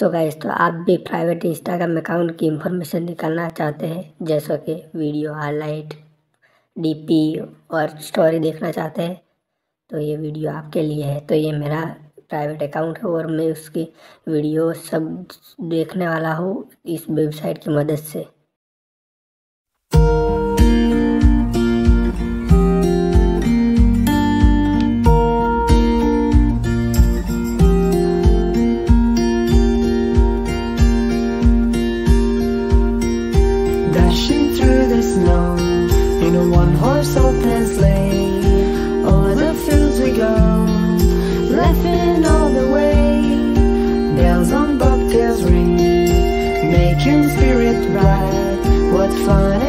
तो गाइस, तो आप भी प्राइवेट इंस्टाग्राम अकाउंट की इंफॉर्मेशन निकालना चाहते हैं, जैसा कि वीडियो हाईलाइट, डीपी और स्टोरी देखना चाहते हैं, तो ये वीडियो आपके लिए है। तो ये मेरा प्राइवेट अकाउंट है और मैं उसकी वीडियो सब देखने वाला हूँ इस वेबसाइट की मदद से। Dashing through the snow in a one-horse open sleigh, over the fields we go, laughing all the way. Bells on bobtails ring, making spirit bright. What fun